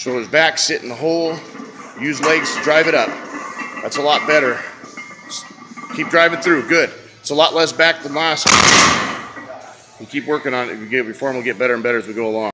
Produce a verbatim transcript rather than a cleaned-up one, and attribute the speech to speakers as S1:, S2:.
S1: Shoulders back, sit in the hole, use legs to drive it up. That's a lot better. Keep driving through, good. It's a lot less back than last. And keep working on it. Your form will get better and better as we go along.